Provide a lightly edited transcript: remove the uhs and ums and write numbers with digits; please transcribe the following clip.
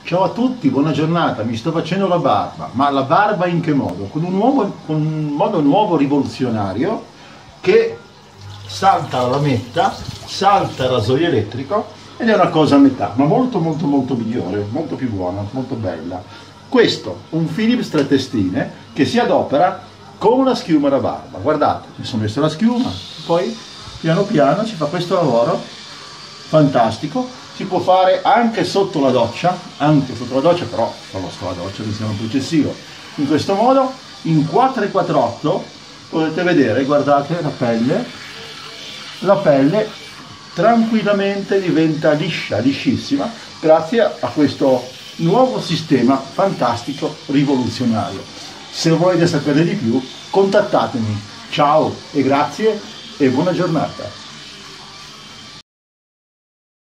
Ciao a tutti, buona giornata, mi sto facendo la barba, ma la barba in che modo? Con un modo nuovo rivoluzionario che salta la lametta, salta il rasoio elettrico ed è una cosa a metà, ma molto migliore, molto più buona, molto bella. Questo, un Philips 3 testine che si adopera con la schiuma da barba. Guardate, mi sono messo la schiuma, poi piano piano si fa questo lavoro fantastico. Si può fare anche sotto la doccia, però non sto la doccia, che sia un po' eccessivo. In questo modo, in 448 potete vedere, guardate la pelle tranquillamente diventa liscia, liscissima, grazie a questo nuovo sistema fantastico, rivoluzionario. Se volete sapere di più, contattatemi. Ciao e grazie e buona giornata.